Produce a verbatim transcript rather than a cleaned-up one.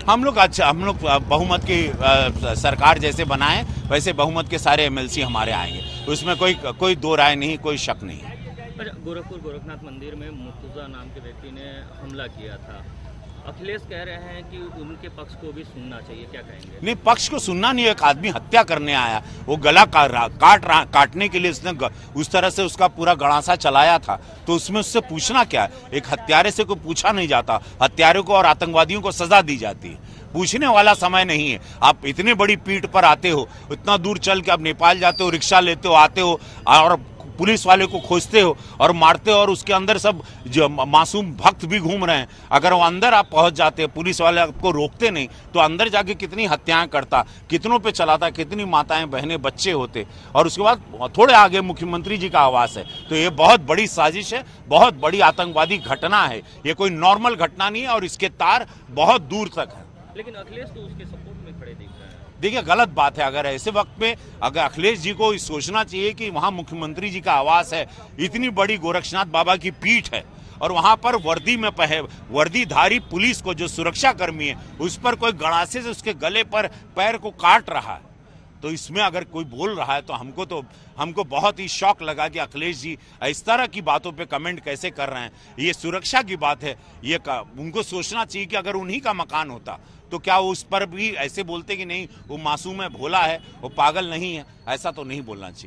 हम लोग अच्छा हम लोग बहुमत की आ, सरकार जैसे बनाए वैसे बहुमत के सारे एमएलसी हमारे आएंगे, उसमें कोई कोई दो राय नहीं, कोई शक नहीं। अच्छा, गोरखपुर गोरखनाथ मंदिर में मुर्तुजा नाम के व्यक्ति ने हमला किया था। अखिलेश कह रहे हैं कि उनके पक्ष को भी सुनना चाहिए, क्या कहेंगे? नहीं, पक्ष को सुनना नहीं, एक आदमी हत्या करने आया, वो गला काट रहा काट रहा काटने के लिए उसने उस तरह से उसका पूरा गड़ासा चलाया था, तो उसमें उससे पूछना क्या है? एक हत्यारे से कोई पूछा नहीं जाता, हत्यारे को और आतंकवादियों को सजा दी जाती है, पूछने वाला समय नहीं है। आप इतने बड़ी पीठ पर आते हो, इतना दूर चल के आप नेपाल जाते हो, रिक्शा लेते हो, आते हो और पुलिस वाले को खोजते हो और मारते हो, और उसके अंदर सब जो मासूम भक्त भी घूम रहे हैं। अगर वो अंदर आप पहुंच जाते, पुलिस वाले आपको रोकते नहीं, तो अंदर जाके कितनी हत्याएं करता, कितनों पे चलाता, कितनी माताएं बहनें बच्चे होते। और उसके बाद थोड़े आगे मुख्यमंत्री जी का आवास है, तो ये बहुत बड़ी साजिश है, बहुत बड़ी आतंकवादी घटना है, ये कोई नॉर्मल घटना नहीं है और इसके तार बहुत दूर तक है। लेकिन अखिलेश तो उसके सपोर्ट में खड़े दिख रहे हैं। देखिए, गलत बात है। अगर ऐसे वक्त में अगर अखिलेश जी को सोचना चाहिए कि वहां मुख्यमंत्री जी का आवास है, इतनी बड़ी गोरक्षनाथ बाबा की पीठ है, और वहां पर वर्दी में पहे वर्दीधारी पुलिस को जो सुरक्षा कर्मी है, उस पर कोई गड़ासे से उसके गले पर पैर को काट रहा है, तो इसमें अगर कोई बोल रहा है तो हमको तो हमको बहुत ही शौक लगा कि अखिलेश जी इस तरह की बातों पे कमेंट कैसे कर रहे हैं। ये सुरक्षा की बात है, ये उनको सोचना चाहिए कि अगर उन्हीं का मकान होता तो क्या वो उस पर भी ऐसे बोलते कि नहीं वो मासूम है, भोला है, वो पागल नहीं है, ऐसा तो नहीं बोलना चाहिए।